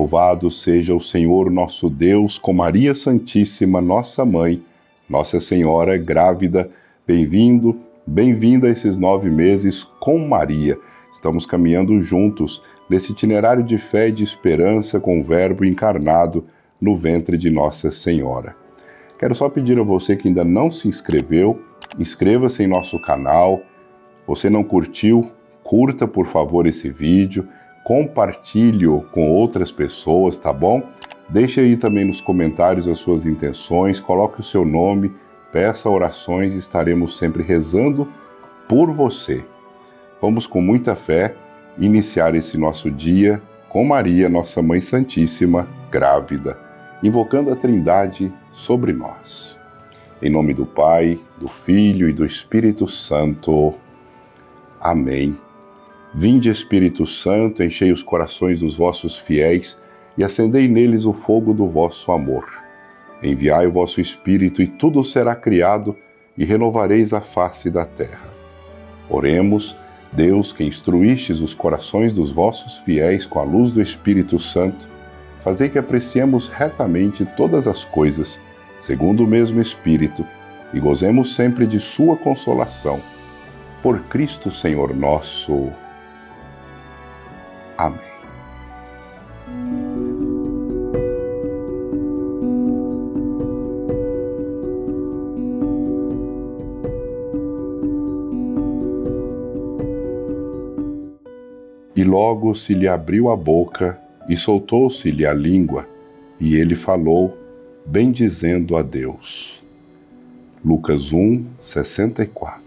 louvado seja o Senhor nosso Deus, com Maria Santíssima, nossa Mãe, Nossa Senhora grávida. Bem-vindo, bem-vinda a esses 9 meses com Maria. Estamos caminhando juntos nesse itinerário de fé e de esperança com o Verbo encarnado no ventre de Nossa Senhora. Quero só pedir a você que ainda não se inscreveu, inscreva-se em nosso canal. Você não curtiu? Curta, por favor, esse vídeo, compartilhe-o com outras pessoas, tá bom? Deixe aí também nos comentários as suas intenções, coloque o seu nome, peça orações e estaremos sempre rezando por você. Vamos com muita fé iniciar esse nosso dia com Maria, nossa Mãe Santíssima, grávida, invocando a Trindade sobre nós. Em nome do Pai, do Filho e do Espírito Santo. Amém. Vinde, Espírito Santo, enchei os corações dos vossos fiéis e acendei neles o fogo do vosso amor. Enviai o vosso Espírito e tudo será criado e renovareis a face da terra. Oremos, Deus, que instruístes os corações dos vossos fiéis com a luz do Espírito Santo, fazei que apreciemos retamente todas as coisas, segundo o mesmo Espírito, e gozemos sempre de sua consolação. Por Cristo Senhor nosso. Amém. E logo se lhe abriu a boca, e soltou-se-lhe a língua, e ele falou, bendizendo a Deus. Lucas 1, 64.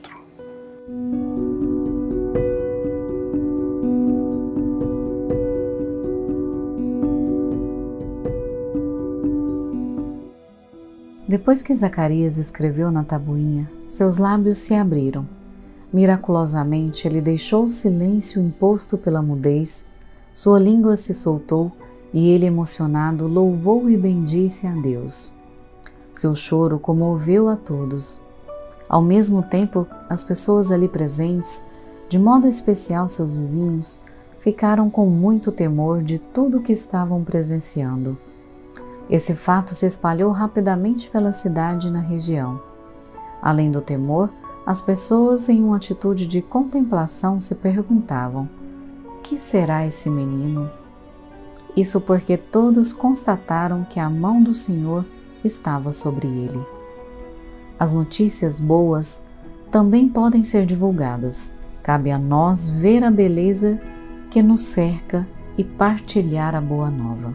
Depois que Zacarias escreveu na tabuinha, seus lábios se abriram. Miraculosamente, ele deixou o silêncio imposto pela mudez, sua língua se soltou e ele, emocionado, louvou e bendisse a Deus. Seu choro comoveu a todos. Ao mesmo tempo, as pessoas ali presentes, de modo especial seus vizinhos, ficaram com muito temor de tudo o que estavam presenciando. Esse fato se espalhou rapidamente pela cidade e na região. Além do temor, as pessoas, em uma atitude de contemplação, se perguntavam: que será esse menino? Isso porque todos constataram que a mão do Senhor estava sobre ele. As notícias boas também podem ser divulgadas. Cabe a nós ver a beleza que nos cerca e partilhar a boa nova.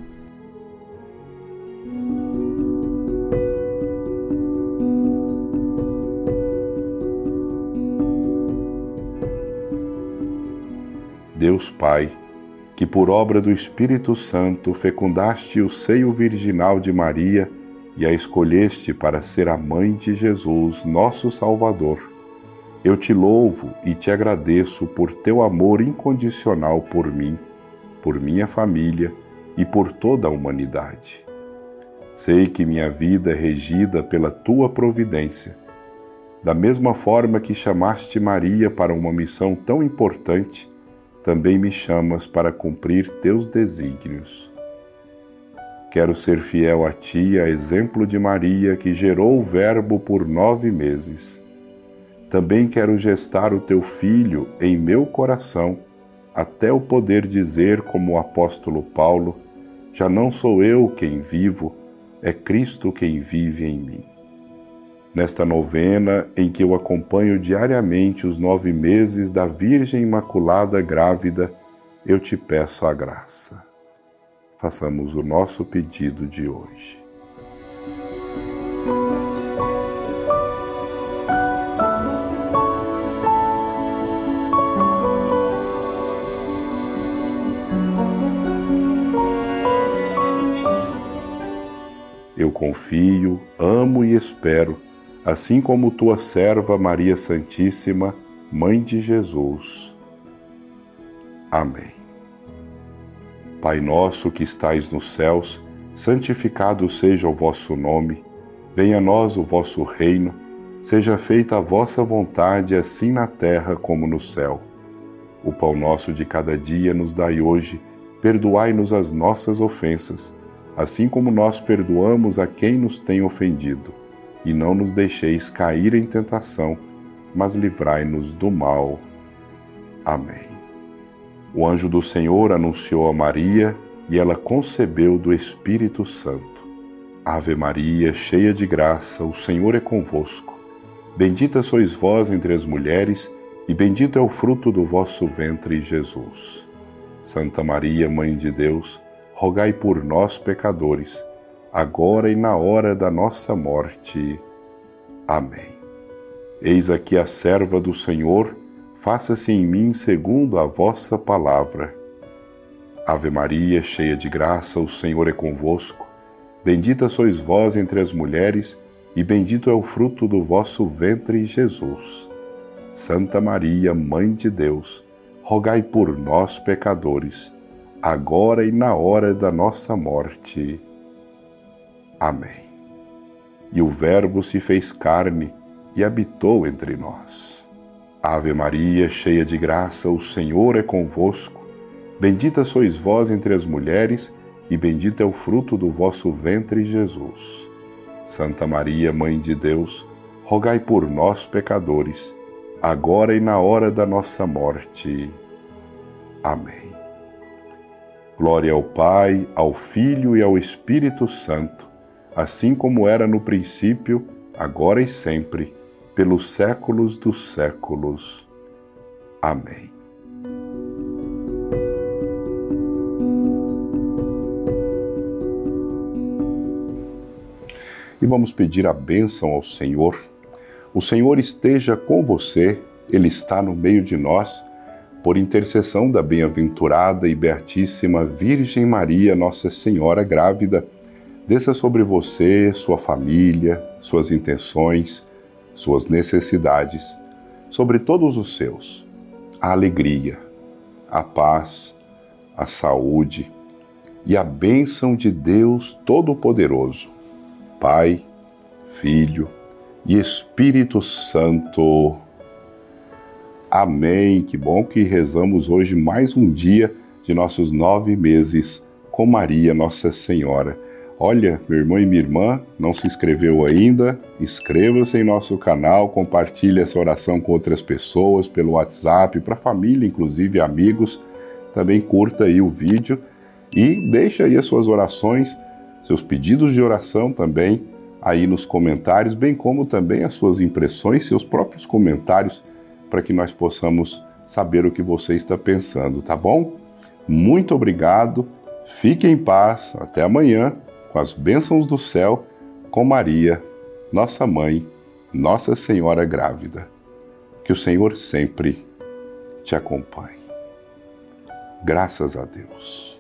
Deus Pai, que por obra do Espírito Santo fecundaste o seio virginal de Maria e a escolheste para ser a mãe de Jesus, nosso Salvador, eu te louvo e te agradeço por teu amor incondicional por mim, por minha família e por toda a humanidade. Sei que minha vida é regida pela tua providência. Da mesma forma que chamaste Maria para uma missão tão importante, também me chamas para cumprir teus desígnios. Quero ser fiel a ti, a exemplo de Maria, que gerou o Verbo por 9 meses. Também quero gestar o teu Filho em meu coração, até eu poder dizer, como o apóstolo Paulo, já não sou eu quem vivo, é Cristo quem vive em mim. Nesta novena, em que eu acompanho diariamente os 9 meses da Virgem Imaculada grávida, eu te peço a graça. Façamos o nosso pedido de hoje. Eu confio, amo e espero, assim como tua serva Maria Santíssima, Mãe de Jesus. Amém. Pai nosso que estais nos céus, santificado seja o vosso nome, venha a nós o vosso reino, seja feita a vossa vontade, assim na terra como no céu. O pão nosso de cada dia nos dai hoje, perdoai-nos as nossas ofensas, assim como nós perdoamos a quem nos tem ofendido. E não nos deixeis cair em tentação, mas livrai-nos do mal. Amém. O anjo do Senhor anunciou a Maria, e ela concebeu do Espírito Santo. Ave Maria, cheia de graça, o Senhor é convosco. Bendita sois vós entre as mulheres, e bendito é o fruto do vosso ventre, Jesus. Santa Maria, Mãe de Deus, rogai por nós, pecadores, agora e na hora da nossa morte. Amém. Eis aqui a serva do Senhor, faça-se em mim segundo a vossa palavra. Ave Maria, cheia de graça, o Senhor é convosco. Bendita sois vós entre as mulheres, e bendito é o fruto do vosso ventre, Jesus. Santa Maria, Mãe de Deus, rogai por nós, pecadores, agora e na hora da nossa morte. Amém. E o Verbo se fez carne e habitou entre nós. Ave Maria, cheia de graça, o Senhor é convosco. Bendita sois vós entre as mulheres, e bendito é o fruto do vosso ventre, Jesus. Santa Maria, Mãe de Deus, rogai por nós, pecadores, agora e na hora da nossa morte. Amém. Glória ao Pai, ao Filho e ao Espírito Santo, assim como era no princípio, agora e sempre, pelos séculos dos séculos. Amém. E vamos pedir a bênção ao Senhor. O Senhor esteja com você, Ele está no meio de nós. Por intercessão da bem-aventurada e beatíssima Virgem Maria, Nossa Senhora grávida, desça sobre você, sua família, suas intenções, suas necessidades, sobre todos os seus, a alegria, a paz, a saúde e a bênção de Deus Todo-Poderoso, Pai, Filho e Espírito Santo. Amém. Que bom que rezamos hoje mais um dia de nossos 9 meses com Maria, Nossa Senhora. Olha, meu irmão e minha irmã, não se inscreveu ainda? Inscreva-se em nosso canal, compartilhe essa oração com outras pessoas pelo WhatsApp, para a família, inclusive amigos. Também curta aí o vídeo e deixa aí as suas orações, seus pedidos de oração também aí nos comentários, bem como também as suas impressões, seus próprios comentários, para que nós possamos saber o que você está pensando, tá bom? Muito obrigado, fique em paz, até amanhã, com as bênçãos do céu, com Maria, nossa mãe, Nossa Senhora grávida. Que o Senhor sempre te acompanhe. Graças a Deus.